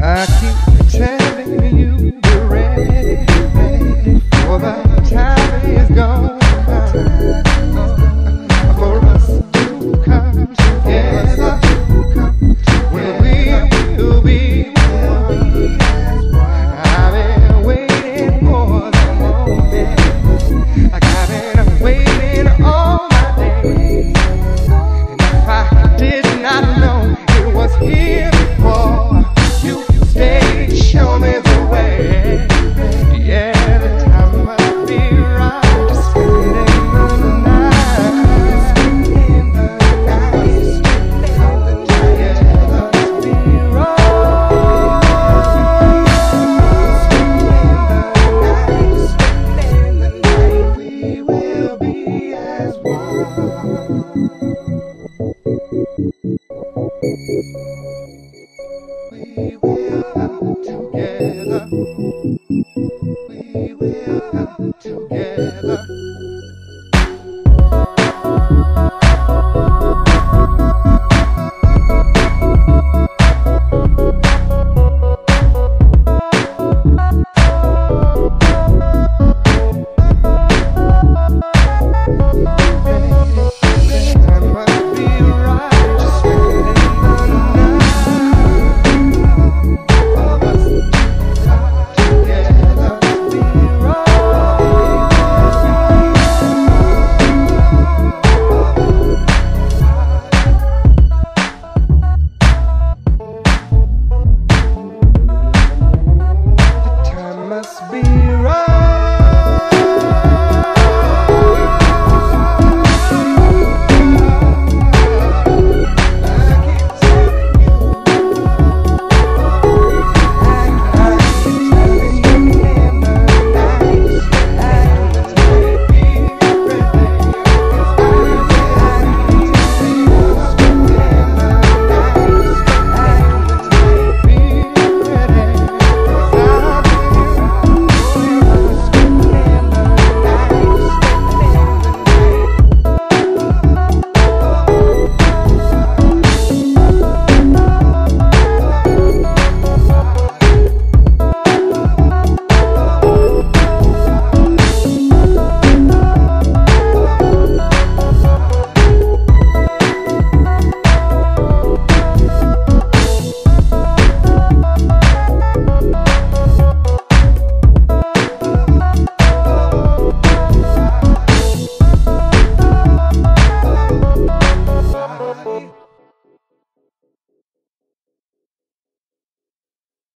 I keep telling you we're ready, for the time is gone for us to come together. Well, we will be one. I've been waiting for the moment. I've been waiting all my days, and if I did not know it was here before, you stay, show me the way. Yeah, the time must be right to spend in the night. In the night, yeah, that must be right. In the night, we will be as one. We will come together. We will come together.